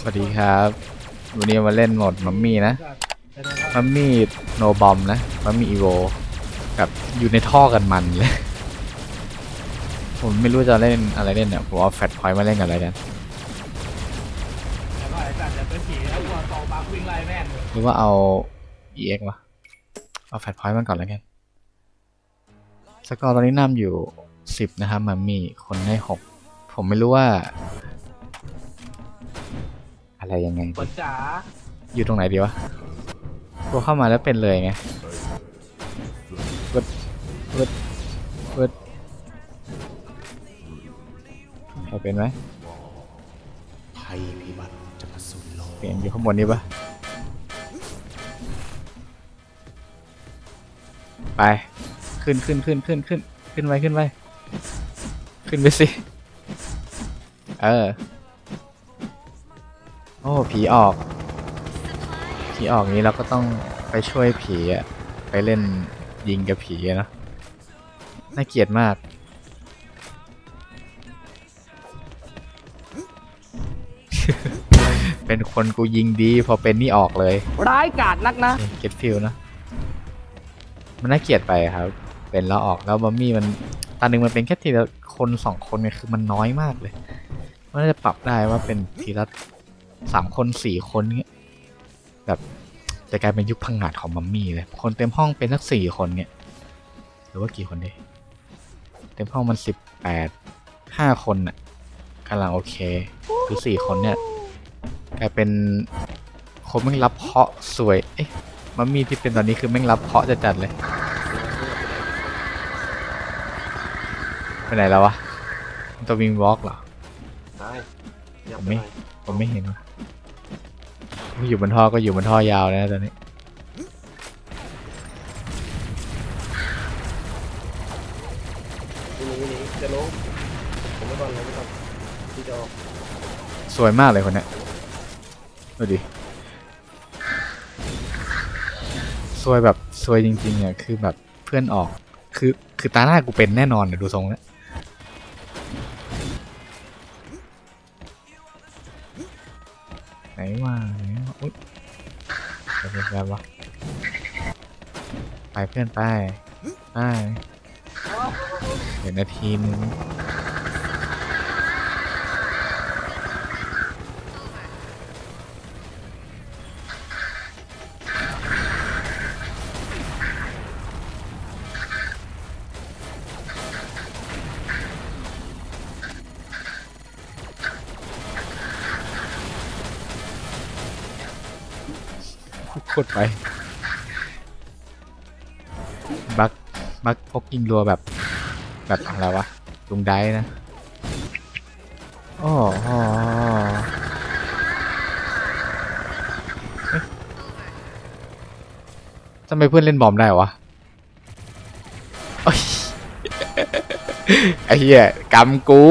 สวัสดีครับวันนี้มาเล่นโหมดมัมมี่นะมัมมี่โนบอมนะมัมมี่อีโวกับอยู่ในท่อกันมันเลยผมไม่รู้จะเล่นอะไรเล่นเนี่ยผมเอาแฟตพอยต์มาเล่นกันอะไรกันหรือว่าเอา EX วะเอาแฟตพอยต์มันก่อนแล้วกันสกอร์ตอนนี้นำอยู่10นะครับมัมมี่คนได้6ผมไม่รู้ว่าอะไรยังไงอยู่ตรงไหนดีวะพอเข้ามาแล้วเป็นเลยไงเวิร์ดใครเป็นไหมภัยพิบัติจะมาสู่โลกเปลี่ยนอยู่ข้างบนนี้ปะไปขึ้นไว้ขึ้นไปสิโอ้ผีออกนี้เราก็ต้องไปช่วยผีอะไปเล่นยิงกับผีนะน่าเกลียดมากเป็นคนกูยิงดีพอเป็นนี่ออกเลยร้ายกาจนักนะเก็ตฟิลนะมันน่าเกลียดไปครับเป็นแล้วออกแล้วมัมมี่มันตาหนึ่งมันเป็นแค่ทีละคน2 คนเนี่ยคือมันน้อยมากเลยมันน่าจะปรับได้ว่าเป็นทีละ3 คน4 คนเงี้ยแบบจะกลายเป็นยุคพังงาดของมัมมี่เลยคนเต็มห้องเป็นสัก4 คนเนี่ยหรือว่ากี่คนดิเต็มห้องมัน5 คนน่ะกำลังโอเคคือ4 คนเนี่ยกลายเป็นคนแม่งรับเคาะสวยเอ๊ะมัมมี่ที่เป็นตอนนี้คือแม่งรับเคาะจัดเลยไปไหนแล้ววะตัววิงวอล์กเหรอผมไม่เห็นว่ะอยู่บนท่อก็อยู่บนท่อยาวนะตอนนี้จะลงผมไม่ก่อนเลยไม่ก่อนที่จะออกสวยมากเลยคนนี้ดูดิสวยแบบสวยจริงๆอ่ะคือแบบเพื่อนออกคือตาหน้ากูเป็นแน่นอนนะดูทรงแล้วไหนว่าอุ๊ยเป็นแบบวะไปเพื่อนไปเดี๋ยวนาทีนึงโคตรไปบักพกยิงรัวแบบอะไรวะลุงได้นะอ๋อทำไมเพื่อนเล่นบอมได้วะไอ้เหี้ยกำกู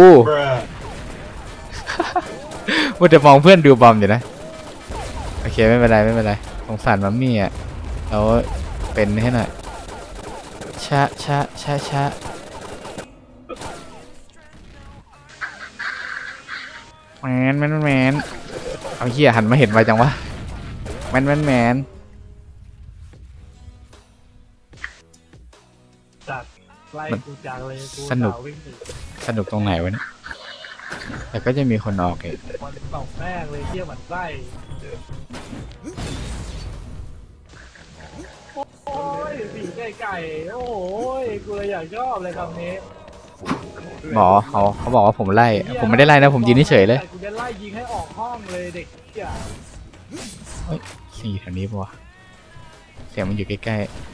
ว่าจะมองเพื่อนดูบอมอยู่นะโอเคไม่เป็นไรสงสารมัมมี่อ่ะเราเป็นให้หน่อยช้าแมนเอาเหี้ยหันมาเห็นไวจังวะแมนจัดไล่กูจังเลยสนุกตรงไหนวะเนี่ยแต่ก็จะมีคนออกเองวันตกแม่งเลยเที่ยวเหมือนไส้โอ้ยผีไก่โอ้ยกูเลยอยากชอบเลยคำนี้หมอเขาบอกว่าผมไล่ผมไม่ได้ไล่นะผมยืนเฉยเลยกูจะไล่ยิงให้ออกห้องเลยเด็กเหี้ยเฮ้ยสี่แถวนี้ปะวะเสียงมันอยู่ใกล้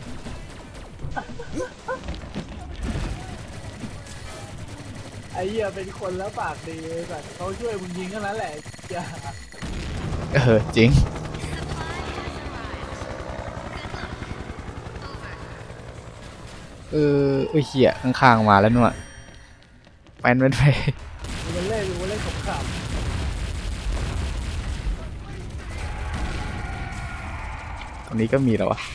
ไอ้เหี้ยเป็นคนแล้วปากดีแบบเขาช่วยมึงยิงเท่านั้นแหละอย่าจริงเหี้ยข้างๆมาแล้วนู่นเป็นไปมันเล่นขำตรงนี้ก็มีแล้ววะ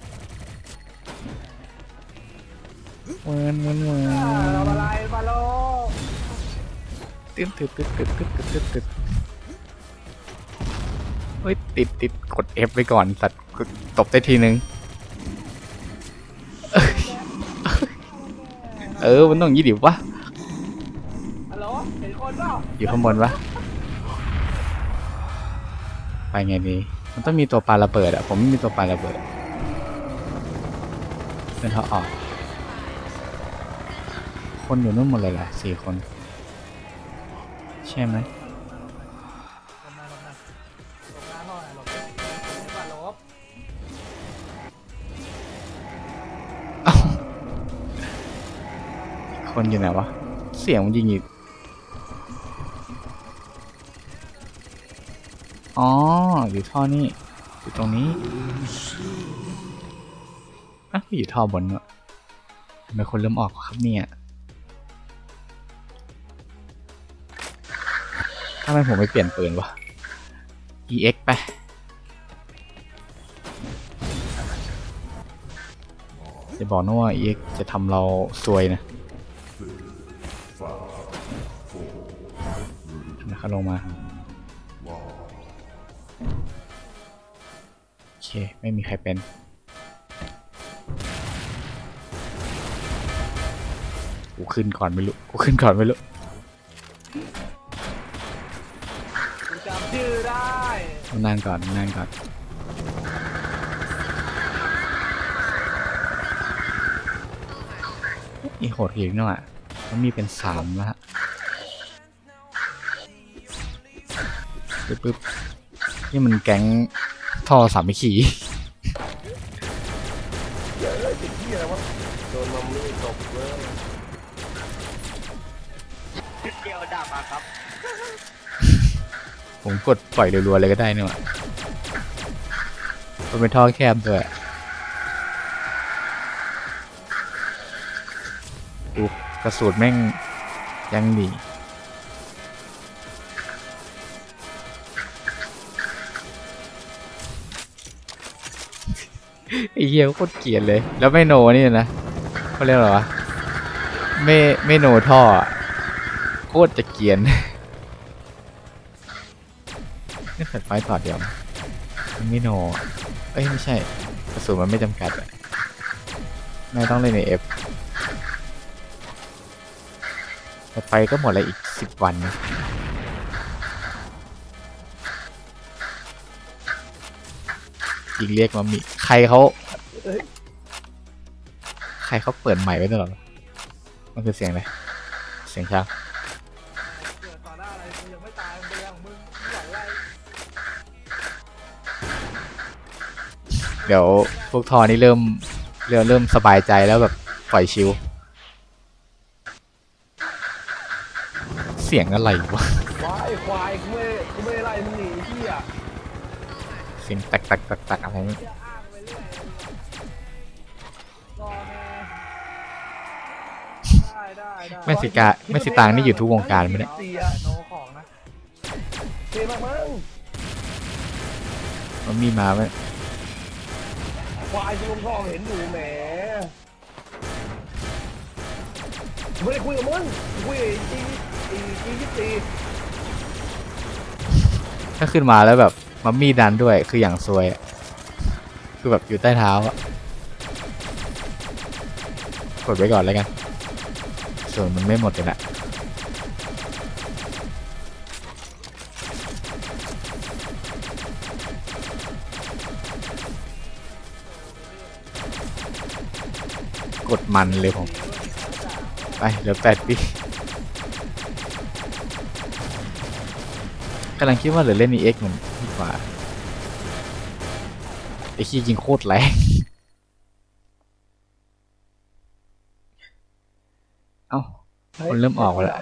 เหมือนอะไรมาโลตึ๊ดฮ้ยติดกด F ไปก่อนสัตว์ตบได้ทีนึงมันต้องยี่ดิบวะฮัลโหลเห็นคนเปล่าอยู่ข้างบนวะไปไงดีมันต้องมีตัวปาระเบิดอะผมไม่มีตัวปาระเบิดเป็นเขาออกคนอยู่นู่นหมดเลยเหรอ4 คนใช่ไหมลบหน้าท่อหน่อยลบไม่ป่ะลบคนอยู่ไหนวะเสียงมันยิงอีกอ๋ออยู่ท่อนี่อยู่ตรงนี้อ่ะอยู่ท่อบนเนอะทำไมคนเริ่มออกครับเนี่ยทำไมผมไม่เปลี่ยนปืนวะ EX ไปจะบอกนะว่า EX จะทำเราซวยนะนะครับลงมาโอเคไม่มีใครเป็นกูขึ้นก่อนไม่รู้กูจำชื่อได้นั่งก่อนอีโหดอีกหน่อยมันมีเป็น3แล้วฮะปึ๊บนี่มันแก๊งท่อสามัคคีเยอะเลยติดที่อะไรวะโดนมัมมี่ตบเลยเกี่ยวดาบครับผมกดปล่อยรัวๆเลยก็ได้นี่หว่ามันเป็นท่อแคบด้วยดูกระสุนแม่งยังดีไอ้เหี้ยโคตรเกลียดเลยแล้วไม่โนนี่นะเขาเรียกอะไรวะไม่โนท่อโคตรจะเกลียนนี่แฟลชไฟต่อเดียวมันไม่โนไม่ใช่กระสุนมันไม่จำกัดไม่ต้องเล่นใน F แต่ไปก็หมดเลยอีก10 วันอีกเรียกมามีใครเขาเปิดใหม่ไว้ตลอดมันคือเสียงอะไรเสียงช้างเดี๋ยวพวกทอนี่เริ่มสบายใจแล้วแบบปล่อยชิวเสียงอะไรวะควายกูไม่ไล่มึงหนีพี่อ่ะเสียงตักอะไรนี่แม่สิตางนี่อยู่ทุกวงการไหมเนี่ยมันมีมาไหมควายที่ลุงทองเห็นอยู่แหมไม่ได้คุยกับมึงคุยจริงถ้าขึ้นมาแล้วแบบมัมมี่ดันด้วยคืออย่างซวยคือแบบอยู่ใต้เท้าอะกดไว้ก่อนแล้วกันส่วนมันไม่หมดเลยนะกดมันเลยผมไปเหลือ8 ปีกำลังคิดว่าเหลือเล่น EX มันดีกว่าไอ้ขี้ยิงโคตรแรงเอ้าคนเริ่มออกแล้ว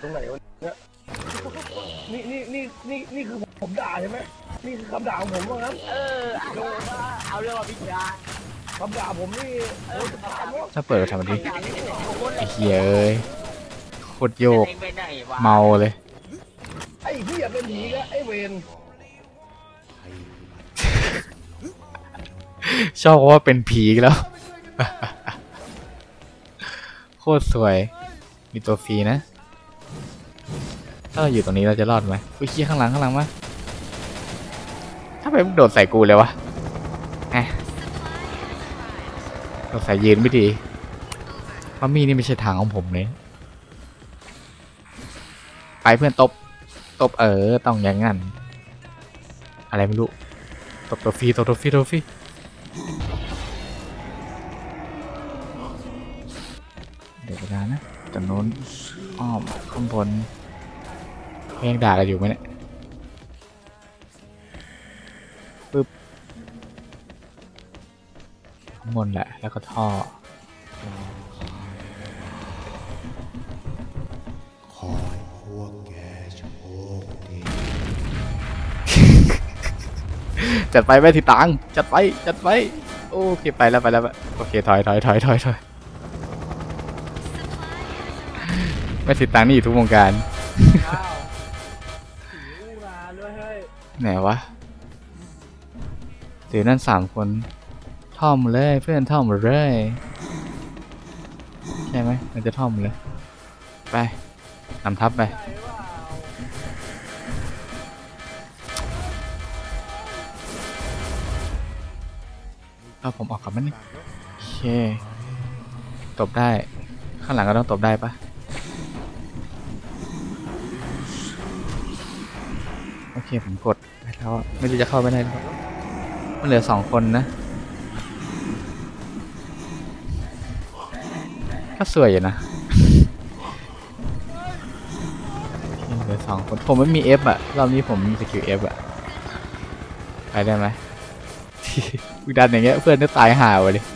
นี่คือผมด่าใช่ไหมนี่คือคำด่าของผมว่างั้นเอาเรื่องมาพิจารณาคำด่าผมนี่ถ้าเปิดทำมันดิไอ้เหี้ยเอ้ยโคตรโยกเมาเลยไอ้เหี้ยเป็นผีก็ไอ้เวนชอบว่าเป็นผีแล้วโคตรสวยมีตัวฟรีนะถ้าเราอยู่ตรงนี้เราจะรอดไหมอุ้ยขี้ข้างหลังมาถ้ามมึงโดดใส่กูเลยวะแหมโดดใส่ยืนไม่ดีมัมมี่นี่ไม่ใช่ทางของผมเลยไปเพื่อนตบต้องอย่างงั้นอะไรไม่รู้ตบตัวฟรีเดี๋ยวกันนะจนโน้นอ้อมข้างบนยังด่ากันอยู่ไหมเนี่ยปึ๊บข้างบนแหละแล้วก็ท่อขอให้พวกแกโชคดีจัดไปแม่ทีตังจัดไปโอเคไปแล้วโอเคถอยแม่ทีตังนี่อยู่ทุกวงการอ้าวสีอูราด้วยเฮ้ยไหนวะเดี๋ยวนั่น3 คนท่อมเลยเพื่อนท่อมเลยใช่ไหมมันจะท่อมเลยไปนำทัพไปเอาผมออกกับมันนี่โอเคตบได้ข้างหลังก็ต้องตบได้ปะโอเคผมกดแล้วไม่รู้จะเข้าไปได้หรือเปล่ามันเหลือ2 คนนะก็สวยอยู่นะเหลือ2 คนผมไม่มี F อ่ะรอบนี้ผมมีสกิล F อ่ะไปได้ไหมวิดันอย่างเงี้ยเพื่อนจะตายห่าวเลย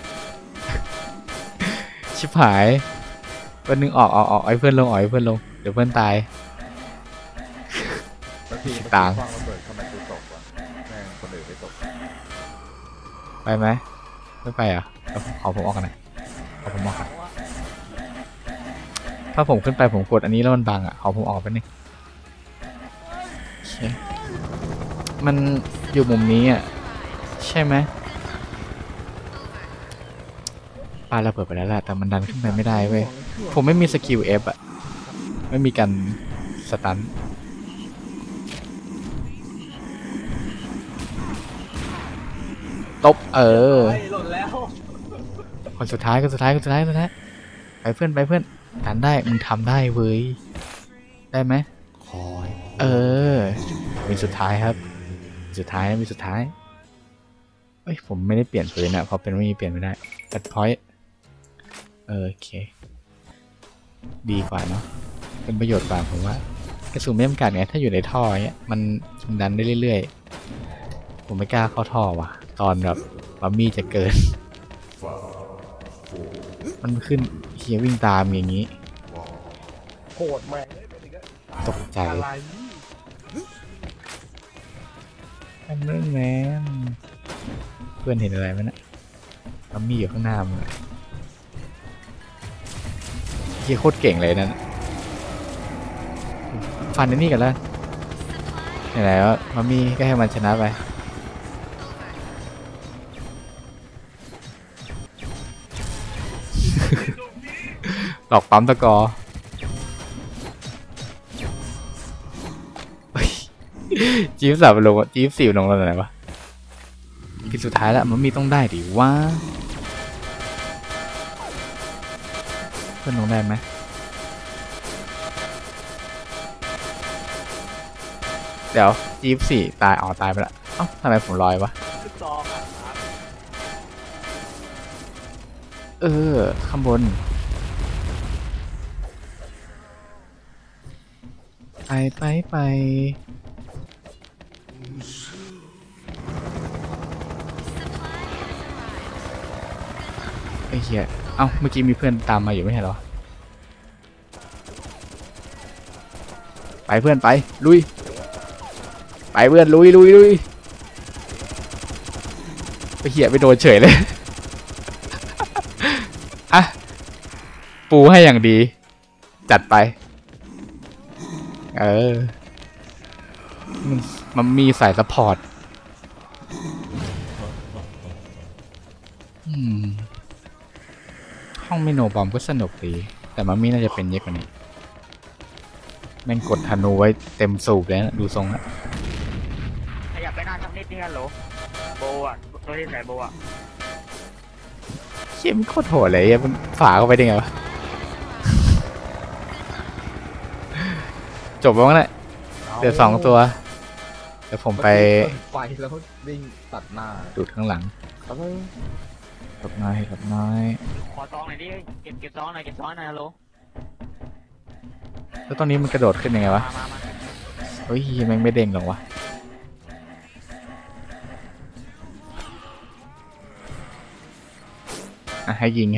ชิบหายเพื่อนนึงออกไอ้เพื่อนลงเดี๋ยวเพื่อนตายต่างไปไหมไม่ไปอ่ะขอผมออกกันหน่อยขอผมออกกันถ้าผมขึ้นไปผมกดอันนี้แล้วมันบังอ่ะขอผมออกไปนึงโอเคมันอยู่มุมนี้อ่ะใช่ไหมปาระเบิดไปแล้วแหละแต่มันดันขึ้นไปไม่ได้เว้ยผมไม่มีสกิล F อ่ะไม่มีการสตันตบหล่นแล้วคนสุดท้ายไปเพื่อนดันได้มึงทำได้เว้ยได้ไหมมีสุดท้ายครับสุดท้ายเอ้ยผมไม่ได้เปลี่ยนปืนอะเพราะเป็นไม่มีเปลี่ยนไม่ได้ตัดพอยต์โอเคดีกว่าเนาะเป็นประโยชน์กว่าผมว่ากระสุนไม่จำกัดไงถ้าอยู่ในท่อเนี้ยมันดันได้เรื่อยๆผมไม่กล้าเข้าท่อว่ะตอนแบบมัมมี่จะเกินมันขึ้นเฮียวิ่งตามอย่างนี้โหดแม่งตกใจแมนเพื่อนเห็นอะไรไหมนะมัมมี่อยู่ข้างหน้ามึงเฮียโคตรเก่งเลยนั่นฟันในนี่กันแล้วไหนๆว่ามัมมี่ก็ให้มันชนะไปหลอกปั๊มตะกอจี๊บสับลงจี๊บ4ลงแล้วไหนวะทีสุดท้ายแล้วมันมีต้องได้ดิว่าเพื่อนลงได้ไหมเดี๋ยวจี๊บ4ตายตายไปละเอ้าทำไมผมลอยวะข้างบนไปไอ้เหี้ยเอ้าเมื่อกี้มีเพื่อนตามมาอยู่ไม่ใช่เหรอไปเพื่อนไปลุยไปเพื่อนลุยไปเหี้ยไปโดนเฉยเลยอะปูให้อย่างดีจัดไปมันมีสายซัพพอร์ตห้องไม่โนบอมก็สนุกดีแต่มันมีน่าจะเป็นเยอะกว่านี้แม่งกดธนูไว้เต็มสูบเลยนะดูทรงละขยับไปนานสักนิดนึงฮัลโหลโบอ่ะตัวที่ใส่โบอ่ะเชี่ยมันโคตรโหดเลยมันฝาเข้าไปได้ไงวะ จบแล้วมั้งเนี่ยเดือด2 ตัวเดี๋ยวผมไปไฟแล้ววิ่งตัดหน้าดูดข้างหลังหลบน้อยหลบน้อยขอซองหน่อยดิเก็บซองหน่อยเก็บซองหน่อยฮัลโหลแล้วตอนนี้มันกระโดดขึ้นยังไงวะมาเฮ้ยแม่งไม่เด้งหรอกวะอ่ะให้ยิง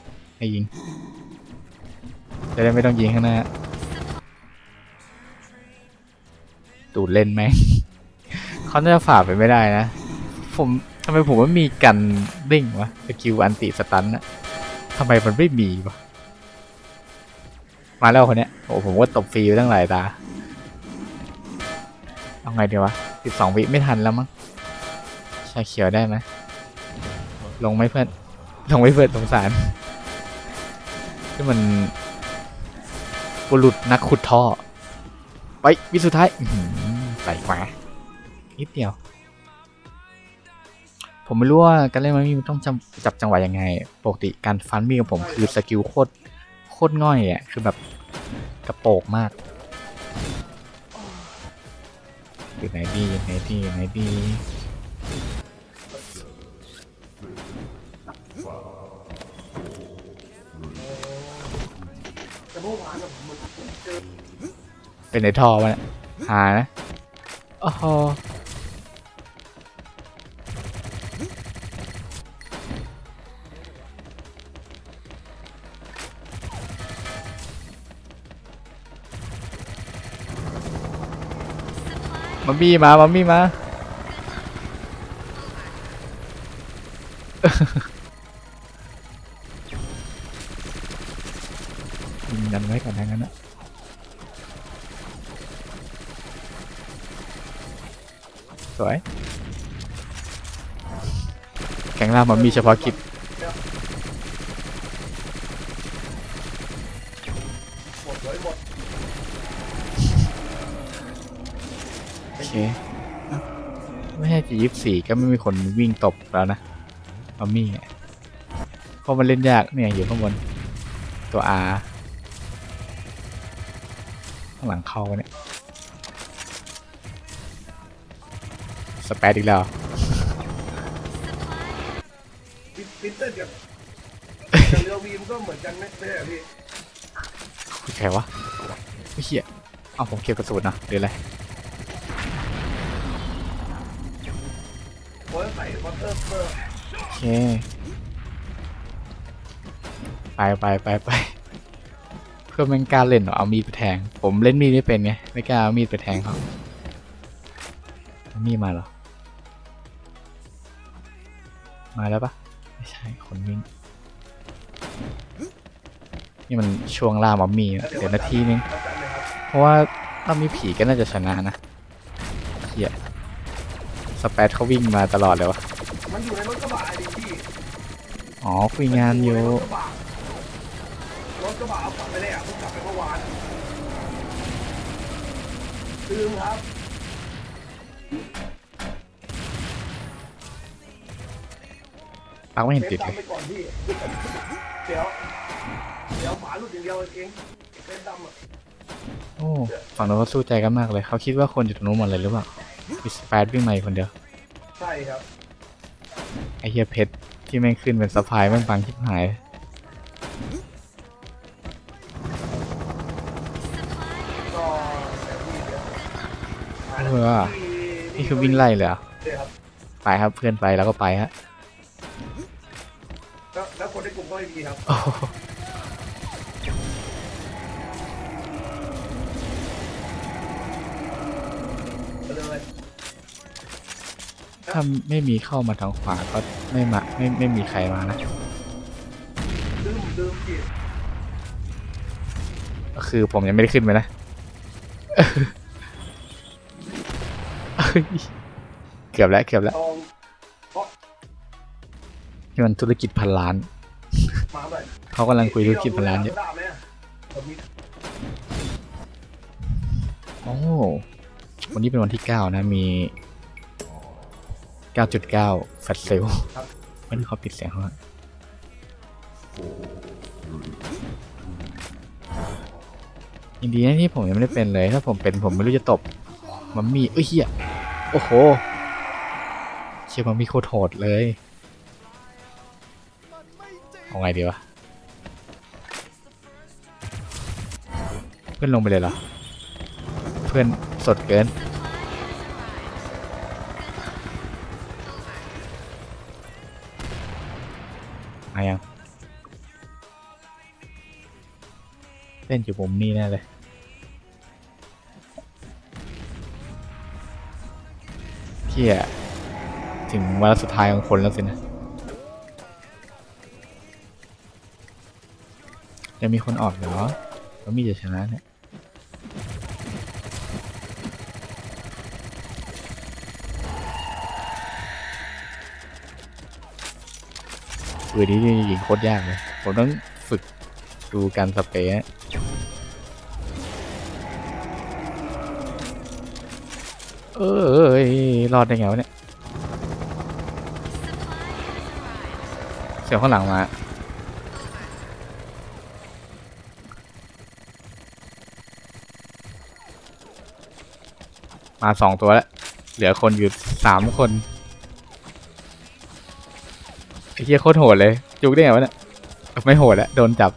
จะได้ไม่ต้องยิงข้างหน้าดูดเล่นไหม เขาน่าจะฝ่าไปไม่ได้นะทำไมผมว่ามีกันดิ้งวะสกิลอันติสตันนะทำไมมันไม่มีวะมาแล้วคนเนี้ยโอ้ผมว่าตบฟรีไปตั้งหลายตาเอาไงดีวะ12 วิไม่ทันแล้วมั้งชาเขียวได้ไหมลงไหมเพื่อนสงสารที่มันบุรุษนักขุดท่อไปวิสุดท้ายไหลขวานิดเดียวผมไม่รู้ว่าการเล่นมันมีต้องจับจังหวะยังไงปกติการฟันมีของผมคือสกิลโคตรง่อยอ่ะคือแบบกระโปกมากอยู่ไหนดีแต่เมื่อวานอะผมเจอเป็นในท่อวะเนี่ยหานะโอ้โหมัมมี่มายิงดันไว้ก่อนนะงั้นนะสวยแข่งล่างมัมมี่เฉพาะกิจหมดเลยหมดโอเคไม่ใช่G24ก็ไม่มีคนวิ่งตบแล้วนะมัมมี่เพราะมันเล่นยากเนี่ยอยู่ข้างบนตัว R ข้างหลังเข้าเนี่ยสเปซอีกแล้วพิเตอร์กับเรือวีมก็เหมือนกันไม่ใช่เหรอพี่คุยใครวะไม่เหี้ยเอาผมเก็บกระสุนนะหรืออะไรโอ้ยใส่วอเตอร์เปอร์โอเคไปเพื่อแม่งกล้าเล่นเหรอเอามีดไปแทงผมเล่นมีดไม่เป็นไงไม่กล้าเอามีดไปแทงเขามีดมาเหรอมาแล้วปะไม่ใช่คนวิ่งนี่มันช่วงล่ามัมมี่อะเดี๋ยวนาทีนึงเพราะว่าถ้ามีผีก็น่าจะชนะนะเฮียสเปซเขาวิ่งมาตลอดเลยวะมันอยู่ในรถกระบะดิพี่อ๋อคุยงานอยู่รถกระบะเอากลับไปเลยอ่ะเพิ่งกลับไปเมื่อวานลืมครับปักไม่เห็นติดเลยไปก่อนพี่เดี๋ยวฝาหลุดอย่างเดียวเองเป็นดำอ่ะโอ้ฝั่งโน้นเขาสู้ใจกันมากเลยเขาคิดว่าคนอยู่ตรงนู้นหมดเลยหรือเปล่ามีสเปซวิ่งมาอีกคนเดียวใช่ครับไอเฮียเพชรที่แม่งขึ้นเป็นสะพายแม่งปังชิบหายก็แต่พี่เดี๋ยวเออนี่คือวิ่งไล่เลยเหรอเดี๋ยวครับไปครับเพื่อนไปแล้วก็ไปฮะแล้วคนในกลุ่มก็ไม่มีครับโอ้โหเลยถ้าไม่มีเข้ามาทางขวาก็ไม่มีใครมานะลืมพี่ก็คือผมยังไม่ได้ขึ้นไปนะ เกือบแล้วทองนี่มันธุรกิจพันล้านมาแบบเขากำลังคุยธุรกิจพันล้านอยู่ได้ไหมอะผมมีโอ้วันนี้เป็นวันที่9นะมี 9.9 แฟลชเซลไม่ได้เขาปิดเสียงเขาอะยินดีนะที่ผมยังไม่ได้เป็นเลยถ้าผมเป็นผมไม่รู้จะตบมัมมี่เฮียโอ้โหเชี่ยมัมมี่โคตรโหดเลยเอาไงดีวะเพื่อนลงไปเลยเหรอเพื่อนสดเกินมายังเต้นอยู่มุมนี้แน่เลยพี่อะถึงวาระสุดท้ายของคนแล้วสินะจะมีคนออกเหรอก็มีจะชนะเนี่ยนี้ยิงโคตรยากเลยผมต้องฝึกดูการสเปรย์รอดได้ไงวะเนี่ยเสียงข้างหลังมา2 ตัวแล้วเหลือคนอยู่3 คนไอ้เหี้ยโคตรโหดเลยจุกได้ไงวะเนี่ยไม่โหดแล้วโดนจับ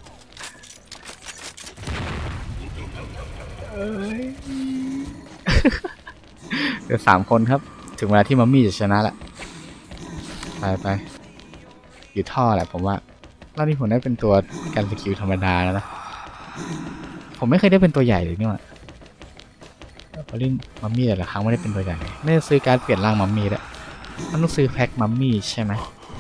เหลือ3 คนครับถึงเวลาที่มัมมี่จะชนะละไปอยู่ท่อแหละผมว่ารอบนี้ผมได้เป็นตัวการสกิลธรรมดาแล้วนะผมไม่เคยได้เป็นตัวใหญ่เลยนี่หว่าพอเล่นมัมมี่แต่ละครั้งไม่ได้เป็นตัวใหญ่ไม่ได้ซื้อการเปลี่ยนร่างมัมมี่แล้วมันต้องซื้อแพ็คมัมมี่ใช่ไหม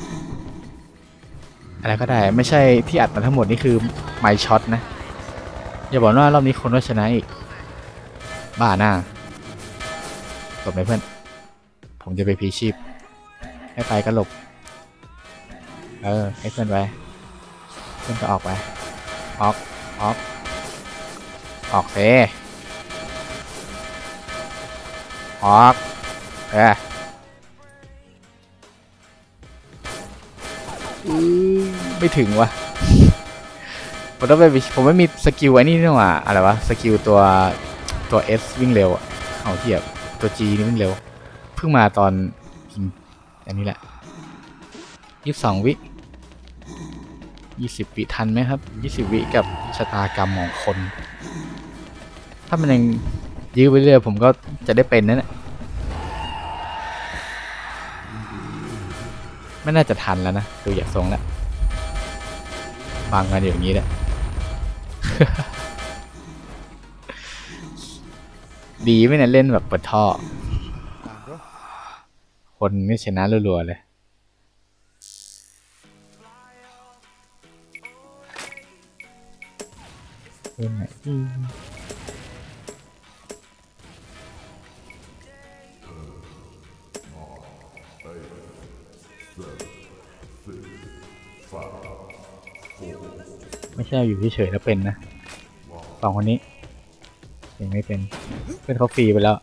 อะไรก็ได้ไม่ใช่ที่อัดมาทั้งหมดนี่คือไมค์ช็อตนะอย่าบอกว่ารอบนี้คนว่าชนะอีกบ้าหน้าหลบไหมเพื่อนผมจะไปพีชีพให้ไปก็หลบให้เพื่อนไปเพื่อนก็ออกไปออกเซออกไม่ถึงวะผมต้องไปผมไม่มีสกิลไอ้นี่นี่หว่าอะไรวะสกิลตัว S วิ่งเร็วอ่ะเอาเทียบตัว G นี่วิ่งเร็วเพิ่งมาตอนยิงอันนี้แหละ22 วิ20 วิทันไหมครับ20 วิกับชะตากรรมของคนถ้ามันยังยื้อไปเรื่อยผมก็จะได้เป็นนั่นแหละไม่น่าจะทันแล้วนะดูอยากทรงแล้วบางกันอย่างนี้แหละ ดีไม่เนี่ยเล่นแบบเปิดท่อคนนี่ชนะรัวๆเลยเล่นไหนไม่ใช่อยู่เฉยๆแล้วเป็นนะ2 คนนี้ยังไม่เป็นเพื่อนเขาฟรีไปแล้ว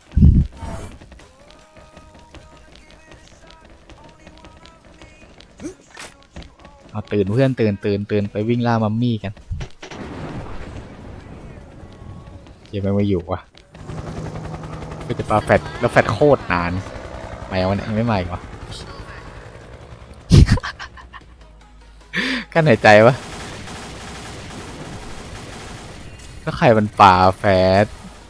เอาตื่นเพื่อนตื่นไปวิ่งล่ามัมมี่กันยังไม่อยู่วะก็จะปาแฟดแล้วแฟดโคตรนานมาวันนี้ไม่มาอีกวะ กั้นหายใจวะแล้วใครมันป่าแฟด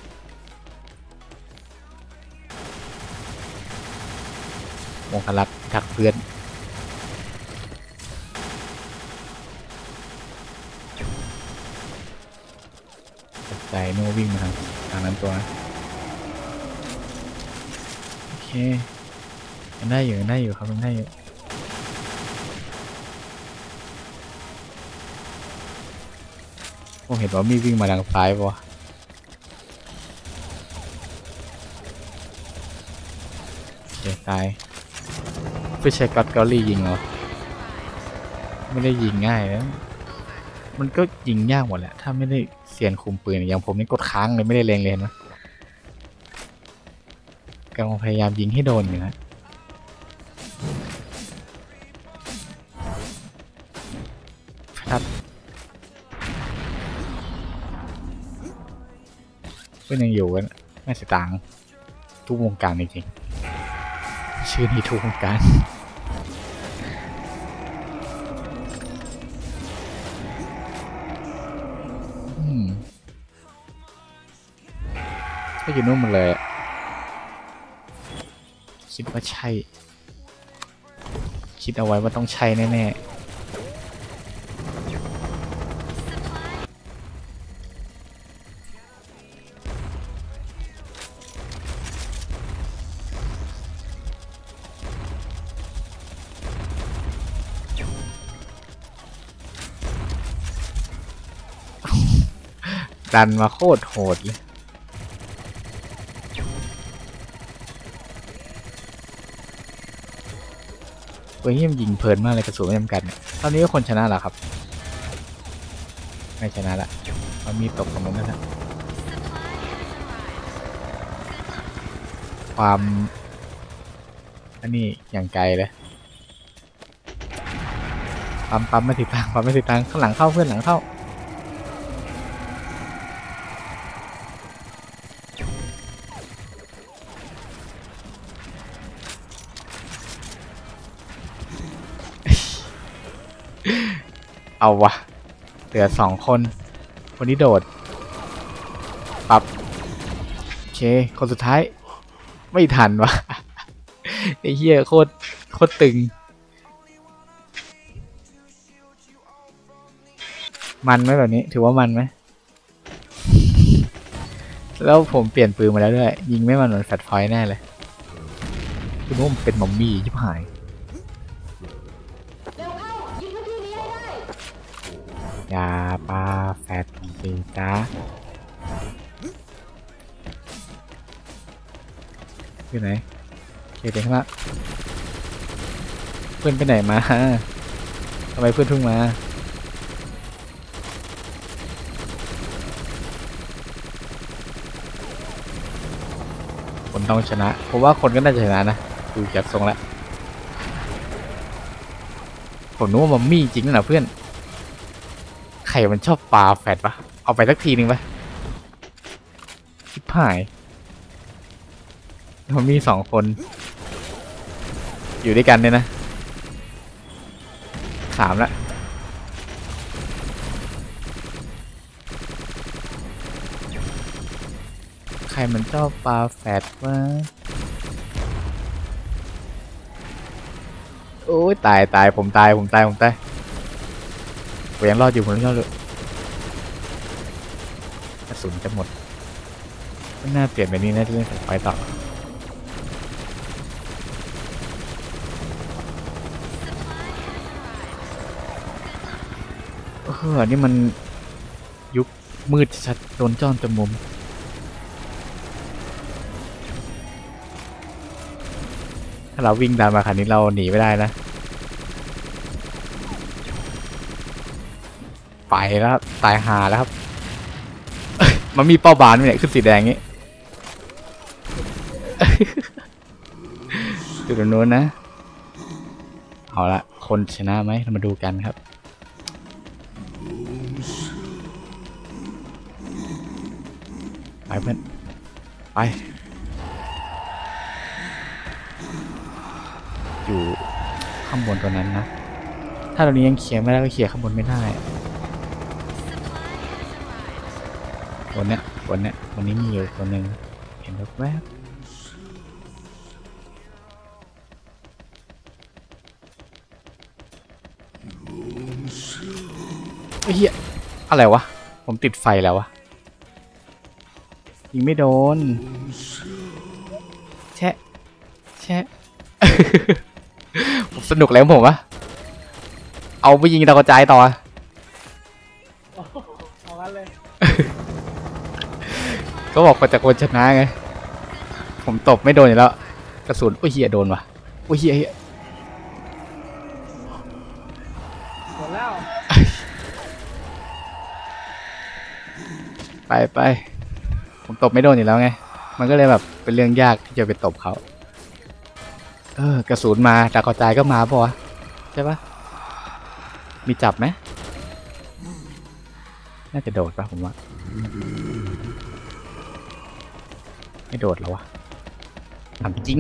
มงคลักษ์ทักเพื่อนใจโน่วิ่งมาทางนั้นตัวนะโอเคยังได้อยู่ครับยังได้อยู่ผมเห็นว่ามีวิ่งมาทางซ้ายป่ะโอเคตายไม่ใช่ก็อดเกาหลียิงเหรอไม่ได้ยิงง่ายนะมันก็ยิงยากหมดแหละถ้าไม่ได้เซียนคุมปืนอย่างผมนี่กดค้างเลยไม่ได้เล็งเลยนะกำลังพยายามยิงให้โดนอยู่นะเพื่อนยังอยู่กันแม่เสียตังค์ทุกวงการจริงๆชื่อนี้ทุกวงการก็อยู่นู่นหมดเลยคิดว่าใช่คิดเอาไว้ว่าต้องใช่แน่ๆดันมาโคตรโหดเลยตัวนี้มันยิงเพลินมากเลยกระสุนไม่จำกัดเนี่ยตอนนี้ก็คนชนะแล้วครับไม่ชนะละมันมีตกตรงนั้นนะความอันนี้อย่างไกลเลยปั๊มไม่ติดทางปั๊มไม่ติดทางข้างหลังเข้าเพื่อนหลังเข้าเอาวะเหลือ2 คนคนที่โดดปั๊บโอเคคนสุดท้ายไม่ทันวะ ไอ้เหี้ยโคตรตึงมันไหมแบบนี้ถือว่ามันไหมแล้วผมเปลี่ยนปืนมาแล้วด้วยยิงไม่มันเหมือนแฟลชไฟแน่เลยคุณว่ามันเป็นมัมมี่ชิบหายอย่าปาแฟดสิจ้าอยู่ไหนเดี๋ยวข้างล่างเพื่อนไปไหนมาทำไมเพื่อนเพิ่งมาคนต้องชนะเพราะว่าคนก็น่าจะชนะนะดูจากทรงแล้วผมนึกว่ามัมมี่จริงนะเพื่อนใครมันชอบปาแฟดปะเอาไปสักทีนึงปะชิบหายมันมี2 คนอยู่ด้วยกันเนี่ยนะ3ละใครมันชอบปาแฟดวะโอ้ยตายผมตายผมยังรอดอยู่ผมยังรอดอยู่กระสุนจะหมดไม่น่าเปลี่ยนแบบนี้นะที่เล่นไฟต่อนี่มันยุคมืดชัดโดนจ้อนจนมุมถ้าเราวิ่งตามมาขนาดนี้เราหนีไม่ได้นะไปแล้วครับตายหาแล้วครับ มันมีเป้าบานเนี่ยขึ้นสีแดงงี้ จุดนู้นนะเอาละคนชนะไหมเรามาดูกันครับไปเพื่อนไปอยู่ข้างบนตัวนั้นนะถ้าตรงนี้ยังเคลียร์ไม่ได้ก็เคลียร์ข้างบนไม่ได้บนเนี้ยวันนี้มีอยู่ตัวหนึ่งเห็นแวบเฮียอะไรวะผมติดไฟแล้ววะยิงไม่โดนแชะ ผมสนุกแล้วผมวะเอาไปยิงดาวกระจายต่อเอางั้นเลยก็บอกว่าจะคนชนะไงผมตบไม่โดนอยู่แล้วกระสุนโอ้ยเฮียโดนวะโอ้ยเฮียหมดแล้วไปผมตบไม่โดนอยู่แล้วไงมันก็เลยแบบเป็นเรื่องยากที่จะไปตบเขากระสุนมาดาวกระจายก็มาป่ะวะใช่ปะมีจับไหมน่าจะโดดปะผมว่าไม่โดดแล้ววะถามจริง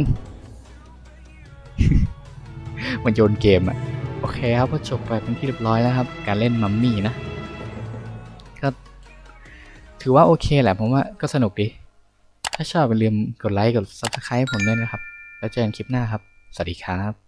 มันโยนเกมอะโอเคครับก็จบไปเป็นที่เรียบร้อยแล้วครับ การเล่นมัมมี่นะ ก็ถือว่าโอเคแหละผมว่าก็สนุกดี ถ้าชอบอย่าลืมกดไลค์กด Subscribe ผมด้วยนะครับ แล้วเจอกันคลิปหน้าครับ สวัสดีครับ